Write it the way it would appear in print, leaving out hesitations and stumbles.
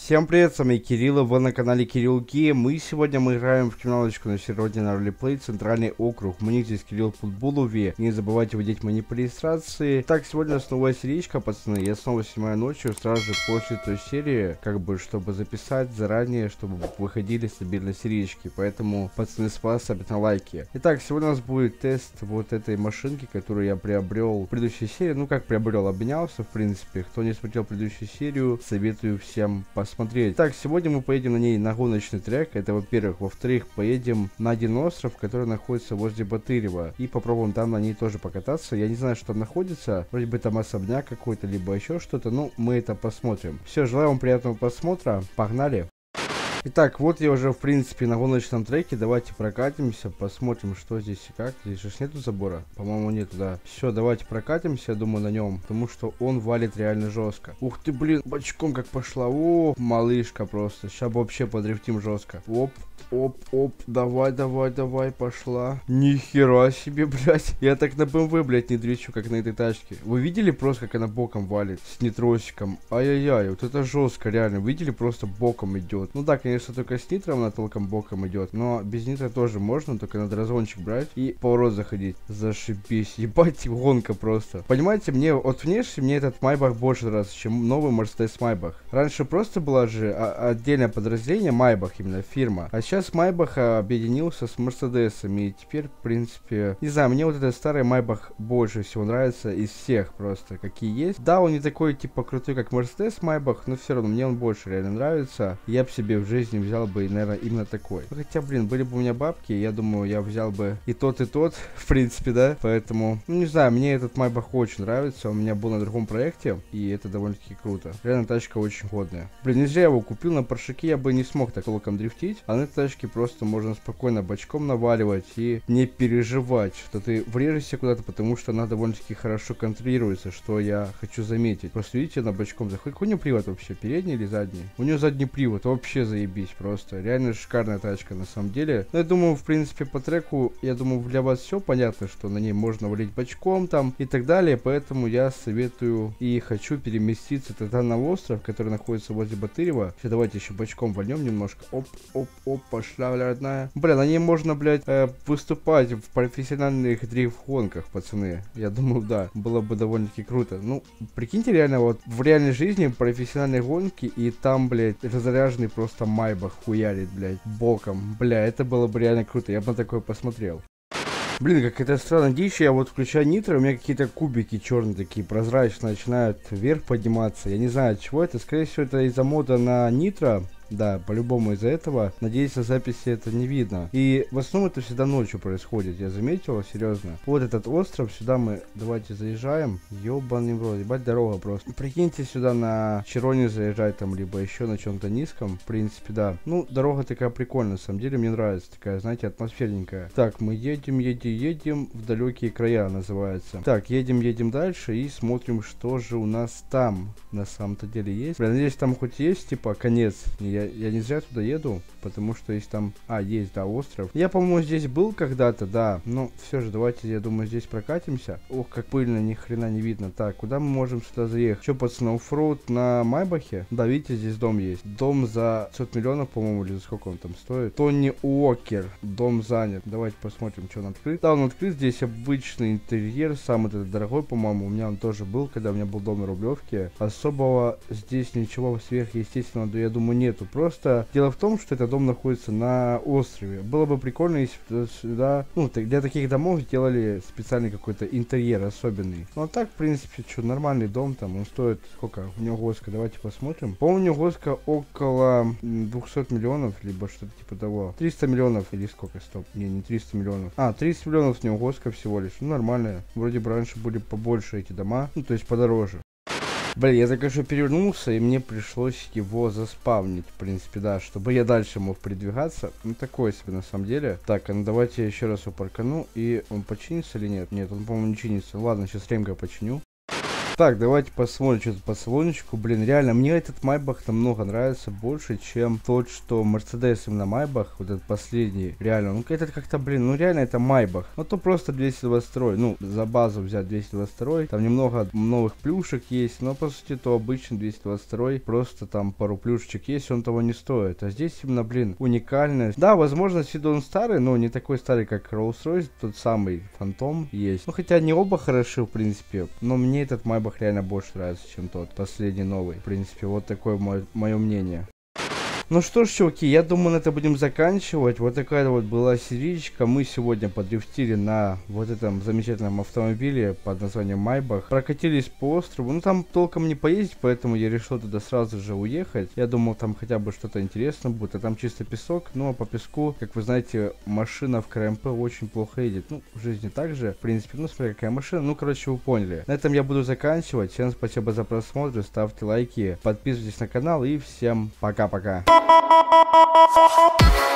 Всем привет, с вами Кирилл, вы на канале Кирилл Гейм. И сегодня мы играем в криминалочку на сервере на ролеплей Центральный округ. Мне здесь Кирилл Футболове. Не забывайте вводить мои по регистрации. Так, сегодня снова серичка, пацаны. Я снова снимаю ночью, сразу же после той серии, как бы, чтобы записать заранее, чтобы выходили стабильно серички. Поэтому, пацаны, с вас обязательно лайки. Итак, сегодня у нас будет тест вот этой машинки, которую я приобрел в предыдущей серии. Ну, как приобрел, обменялся, в принципе. Кто не смотрел предыдущую серию, советую всем посмотреть. Так, сегодня мы поедем на ней на гоночный трек, это во-первых. Во-вторых, поедем на один остров, который находится возле Батырева. И попробуем там на ней тоже покататься. Я не знаю, что там находится. Вроде бы там особняк какой-то, либо еще что-то. Ну, мы это посмотрим. Все, желаю вам приятного просмотра. Погнали! Итак, вот я уже, в принципе, на гоночном треке. Давайте прокатимся, посмотрим, что здесь и как. Здесь же нету забора? По-моему, нету, да. Все, давайте прокатимся, я думаю, на нем. Потому что он валит реально жестко. Ух ты, блин, бочком как пошла. О, малышка просто. Сейчас вообще подрифтим жестко. Оп, оп, оп. Давай, давай, давай, пошла. Нихера себе, блядь. Я так на БМВ, блядь, не дрючу, как на этой тачке. Вы видели просто, как она боком валит? С нитросиком. Ай-яй-яй, вот это жестко, реально. Видели, просто боком идет. Ну да, конечно, только с нитром она толком боком идет. Но без нитра тоже можно, только надо разгончик брать и поворот заходить. Зашибись. Ебать, гонка просто. Понимаете, мне от внешне мне этот Майбах больше нравится, чем новый Мерседес Майбах. Раньше просто была же отдельное подразделение Майбах, именно фирма. А сейчас Майбах объединился с Мерседесами. И теперь, в принципе, не знаю, мне вот этот старый Майбах больше всего нравится из всех просто, какие есть. Да, он не такой, типа, крутой, как Мерседес Майбах, но все равно мне он больше реально нравится. Я бы себе в жизни взял бы, наверное, именно такой. Хотя, блин, были бы у меня бабки, я думаю, я взял бы и тот, в принципе, да. Поэтому, ну, не знаю, мне этот Майбах очень нравится. Он у меня был на другом проекте, и это довольно-таки круто. Реально, тачка очень годная. Блин, не зря я его купил. На паршаке я бы не смог так толком дрифтить, а на этой тачке просто можно спокойно бочком наваливать и не переживать, что ты врежешься куда-то, потому что она довольно-таки хорошо контролируется, что я хочу заметить. Просто видите, на бочком заходит. У нее привод вообще, передний или задний? У нее задний привод, вообще заебись просто. Реально шикарная тачка на самом деле. Но я думаю, в принципе, по треку, я думаю, для вас все понятно, что на ней можно валить бочком там и так далее. Поэтому я советую и хочу переместиться тогда на остров, который находится возле Батырева. Все, давайте еще бочком вальнем немножко. Оп, оп, оп, пошла, родная. Бля, на ней можно, блядь, выступать в профессиональных дрифт-гонках, пацаны. Я думаю, да, было бы довольно-таки круто. Ну, прикиньте, реально, вот в реальной жизни профессиональные гонки, и там, блядь, разряженный просто Майбах хуярит, блядь, боком. Бля, это было бы реально круто, я бы на такое посмотрел. Блин, как это странно дичь, я вот включаю нитро, у меня какие-то кубики черные такие, прозрачные, начинают вверх подниматься. Я не знаю, от чего это, скорее всего, это из-за мода на нитро. Да, по-любому из-за этого. Надеюсь, на записи это не видно. И в основном это всегда ночью происходит, я заметил, серьезно. Вот этот остров, сюда мы, давайте заезжаем. Ёбаный в рот, ебать, дорога просто. Прикиньте, сюда на Чироне заезжать там, либо еще на чем-то низком. В принципе, да. Ну, дорога такая прикольная, на самом деле, мне нравится. Такая, знаете, атмосферненькая. Так, мы едем в далекие края, называется. Так, едем дальше и смотрим, что же у нас там на самом-то деле есть. Бля, надеюсь, там хоть есть, типа, конец. Я не зря туда еду, потому что есть там... А, есть, да, остров. Я, по-моему, здесь был когда-то, да. Но все же, давайте, я думаю, здесь прокатимся. Ох, как пыльно, ни хрена не видно. Так, куда мы можем сюда заехать? Че, пацаны, оффроуд на Майбахе? Да, видите, здесь дом есть. Дом за 500 миллионов, по-моему, или за сколько он там стоит? Тони Уокер. Дом занят. Давайте посмотрим, что он открыт. Да, он открыт. Здесь обычный интерьер. Самый этот дорогой, по-моему. У меня он тоже был, когда у меня был дом на Рублевке. Особого здесь ничего сверхъестественного, я думаю, нету. Просто дело в том, что этот дом находится на острове. Было бы прикольно, если сюда, ну, для таких домов сделали специальный какой-то интерьер особенный. Ну, а так, в принципе, что, нормальный дом там, он стоит, сколько у него госка, давайте посмотрим. По-моему, у него госка около 200 миллионов, либо что-то типа того. 300 миллионов или сколько, стоп, не 300 миллионов. А, 30 миллионов у него госка всего лишь, ну, нормально. Вроде бы раньше были побольше эти дома, ну, то есть подороже. Блин, я только что перевернулся, и мне пришлось его заспавнить, в принципе, да, чтобы я дальше мог передвигаться. Ну, такое себе, на самом деле. Так, а ну давайте я еще раз его паркану, и он починится или нет? Нет, он, по-моему, не чинится. Ладно, сейчас ремка починю. Так, давайте посмотрим, что тут по салончику. Блин, реально, мне этот Майбах намного нравится больше, чем тот, что Мерседес именно Майбах, вот этот последний. Реально, ну этот как-то, блин, ну реально это Майбах. Ну то просто 222, ну за базу взять 222. Там немного новых плюшек есть, но по сути то обычный 222. Просто там пару плюшечек есть, он того не стоит. А здесь именно, блин, уникальность. Да, возможно, Сидон старый, но не такой старый, как Rolls-Royce, тот самый Фантом есть. Ну хотя они оба хороши, в принципе, но мне этот Майбах реально больше нравится, чем тот последний новый. В принципе, вот такое мое мнение. Ну что ж, чуваки, я думаю, на это будем заканчивать. Вот такая вот была серичка. Мы сегодня подрифтили на вот этом замечательном автомобиле под названием Майбах. Прокатились по острову. Ну там толком не поездить, поэтому я решил туда сразу же уехать. Я думал, там хотя бы что-то интересное будет, а там чисто песок. Ну а по песку, как вы знаете, машина в КМП очень плохо едет. Ну, в жизни также, в принципе, ну смотри, какая машина. Ну, короче, вы поняли. На этом я буду заканчивать. Всем спасибо за просмотр, ставьте лайки, подписывайтесь на канал и всем пока-пока.